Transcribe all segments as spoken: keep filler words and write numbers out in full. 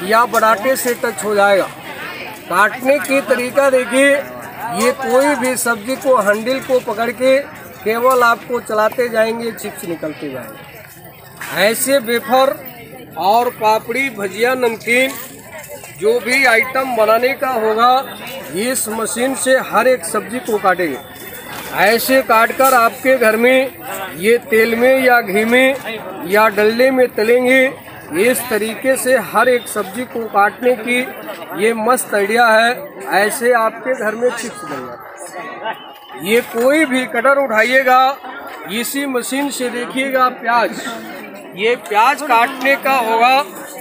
या बराटे से टच हो जाएगा। काटने की तरीका देखिए, ये कोई भी सब्जी को हैंडल को पकड़ के केवल आपको चलाते जाएंगे, चिप्स निकलते जाएंगे। ऐसे वेफर और पापड़ी, भजिया, नमकीन जो भी आइटम बनाने का होगा, इस मशीन से हर एक सब्जी को काटेंगे। ऐसे काटकर आपके घर में ये तेल में या घी में या डल्ले में तलेंगे। इस तरीके से हर एक सब्जी को काटने की ये मस्त आइडिया है। ऐसे आपके घर में चिप्स बन जाते। ये कोई भी कटर उठाइएगा, इसी मशीन से देखिएगा प्याज, ये प्याज काटने का होगा।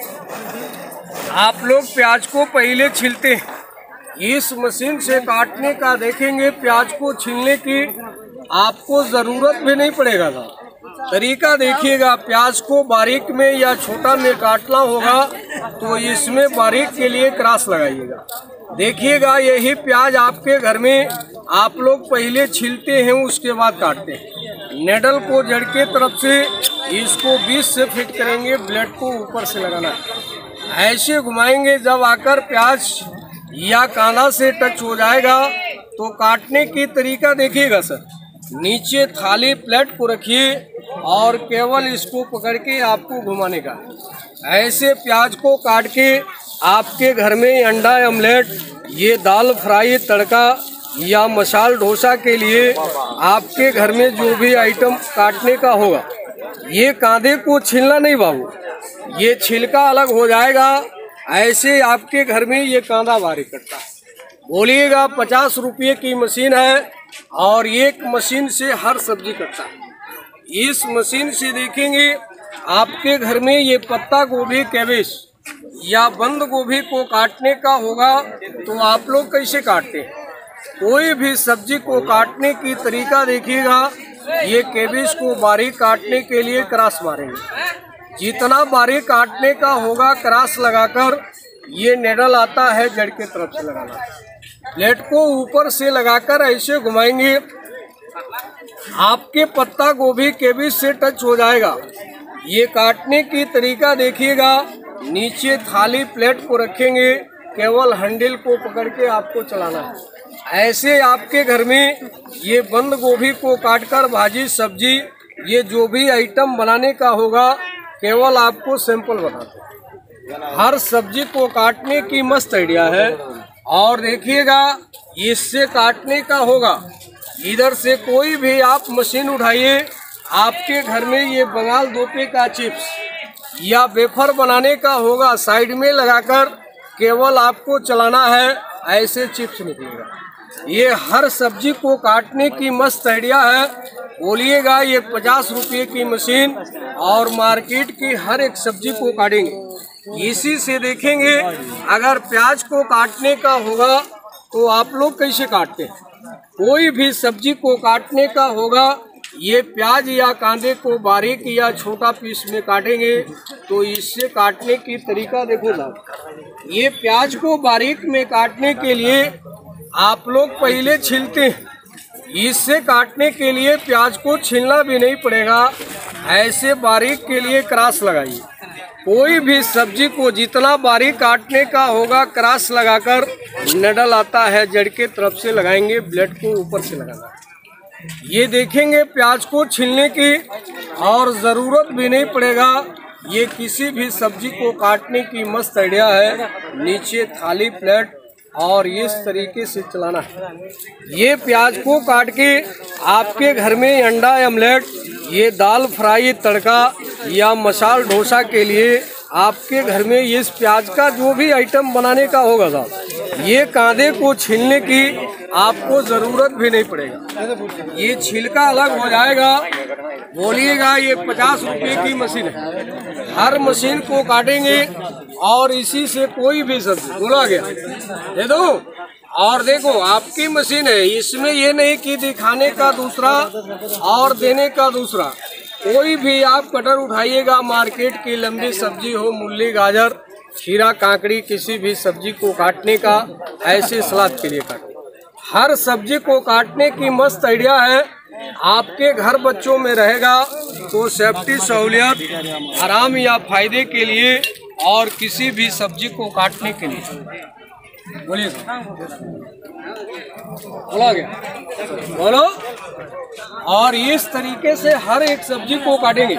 आप लोग प्याज को पहले छीलते हैं, इस मशीन से काटने का देखेंगे। प्याज को छीलने की आपको जरूरत भी नहीं पड़ेगा था। तरीका देखिएगा, प्याज को बारीक में या छोटा में काटना होगा तो इसमें बारीक के लिए क्रॉस लगाइएगा। देखिएगा, यही प्याज आपके घर में आप लोग पहले छीलते हैं, उसके बाद काटते हैं। नेडल को जड़ के तरफ से इसको बीच से फिट करेंगे, ब्लेड को ऊपर से लगाना है। ऐसे घुमाएंगे, जब आकर प्याज या कांदा से टच हो जाएगा तो काटने की तरीका देखिएगा सर। नीचे थाली प्लेट को रखिए और केवल इसको पकड़ के आपको घुमाने का। ऐसे प्याज को काट के आपके घर में अंडा ऑमलेट, ये दाल फ्राई, तड़का या मसाल डोसा के लिए आपके घर में जो भी आइटम काटने का होगा, ये कांदे को छीलना नहीं बाबू, ये छिलका अलग हो जाएगा। ऐसे आपके घर में ये कांदा बारीक कटता है। बोलिएगा, पचास रुपये की मशीन है और एक मशीन से हर सब्जी कटता है। इस मशीन से देखेंगे आपके घर में ये पत्ता गोभी, कैबेज या बंद गोभी को काटने का होगा तो आप लोग कैसे काटते हैं। कोई भी सब्जी को काटने की तरीका देखिएगा। ये कैबेज को बारीक काटने के लिए क्रॉस मारेंगे। जितना बारीक काटने का होगा क्रॉस लगाकर ये नेडल आता है, जड़ के तरफ से लगाना। प्लेट को ऊपर से लगाकर ऐसे घुमाएंगे, आपके पत्ता गोभी कैबेज से टच हो जाएगा। ये काटने की तरीका देखिएगा। नीचे थाली प्लेट को रखेंगे, केवल हैंडल को पकड़ के आपको चलाना है। ऐसे आपके घर में ये बंद गोभी को काटकर भाजी, सब्जी, ये जो भी आइटम बनाने का होगा, केवल आपको सैंपल बताते हैं। हर सब्जी को काटने की मस्त आइडिया है। और देखिएगा, इससे काटने का होगा, इधर से कोई भी आप मशीन उठाइए, आपके घर में ये बंगाल दोपे का चिप्स या वेफर बनाने का होगा, साइड में लगाकर केवल आपको चलाना है। ऐसे चिप्स निकलेगा। ये हर सब्जी को काटने की मस्त आइडिया है। बोलिएगा, ये पचास रुपये की मशीन और मार्केट की हर एक सब्जी को काटेंगे। इसी से देखेंगे, अगर प्याज को काटने का होगा तो आप लोग कैसे काटते हैं। कोई भी सब्जी को काटने का होगा, ये प्याज या कांदे को बारीक या छोटा पीस में काटेंगे तो इससे काटने की तरीका देखो ना। ये प्याज को बारीक में काटने के लिए आप लोग पहले छीलते हैं, इससे काटने के लिए प्याज को छीलना भी नहीं पड़ेगा। ऐसे बारीक के लिए क्रॉस लगाइए। कोई भी सब्जी को जितना बारीक काटने का होगा, क्रॉस लगाकर नेडल आता है, जड़ के तरफ से लगाएंगे, ब्लेड को ऊपर से लगाना। ये देखेंगे प्याज को छीलने की और ज़रूरत भी नहीं पड़ेगा। ये किसी भी सब्जी को काटने की मस्त आइडिया है। नीचे थाली प्लेट और इस तरीके से चलाना है। ये प्याज को काट के आपके घर में अंडा ऑमलेट, ये दाल फ्राई, तड़का या मसाल डोसा के लिए आपके घर में इस प्याज का जो भी आइटम बनाने का होगा साहब, ये कांदे को छीलने की आपको जरूरत भी नहीं पड़ेगा। ये छिलका अलग हो जाएगा। बोलिएगा, ये पचास रुपये की मशीन है। हर मशीन को काटेंगे और इसी से कोई भी सब्जी बोला गया दे दो। और देखो, आपकी मशीन है, इसमें ये नहीं कि दिखाने का दूसरा और देने का दूसरा। कोई भी आप कटर उठाइएगा, मार्केट की लंबी सब्जी हो, मूली, गाजर, खीरा, काकड़ी, किसी भी सब्जी को काटने का, ऐसे सलाद के लिए काटें। हर सब्जी को काटने की मस्त आइडिया है। आपके घर बच्चों में रहेगा तो सेफ्टी सहूलियत, आराम या फायदे के लिए और किसी भी सब्जी को काटने के लिए बोलिए बोला गया बोलो। और इस तरीके से हर एक सब्जी को काटेंगे।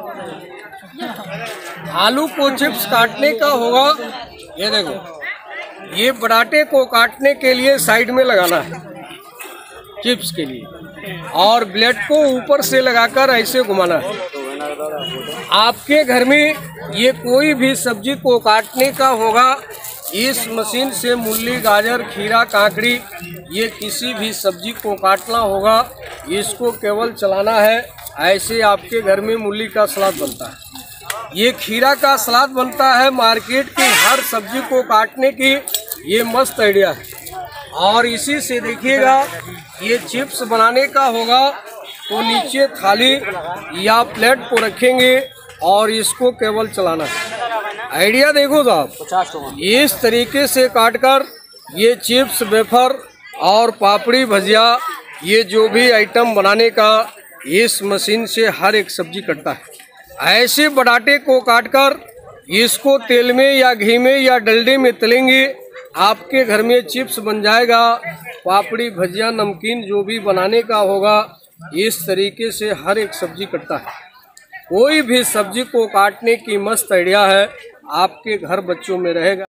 आलू को चिप्स काटने का होगा, ये देखो, ये पराठे को काटने के लिए साइड में लगाना है चिप्स के लिए, और ब्लेड को ऊपर से लगाकर ऐसे घुमाना है। आपके घर में ये कोई भी सब्जी को काटने का होगा, इस मशीन से मूली, गाजर, खीरा, काकड़ी, ये किसी भी सब्जी को काटना होगा, इसको केवल चलाना है। ऐसे आपके घर में मूली का सलाद बनता है, ये खीरा का सलाद बनता है। मार्केट की हर सब्जी को काटने की ये मस्त आइडिया है। और इसी से देखिएगा, ये चिप्स बनाने का होगा तो नीचे थाली या प्लेट को रखेंगे और इसको केवल चलाना है। आइडिया देखो साहब, इस तरीके से काटकर ये चिप्स, वेफर और पापड़ी, भजिया, ये जो भी आइटम बनाने का इस मशीन से हर एक सब्जी कटता है। ऐसे पराठे को काटकर इसको तेल में या घी में या डलडे में तलेंगे, आपके घर में चिप्स बन जाएगा। पापड़ी, भजिया, नमकीन जो भी बनाने का होगा, इस तरीके से हर एक सब्जी कटता है। कोई भी सब्जी को काटने की मस्त आइडिया है, आपके घर बच्चों में रहेगा।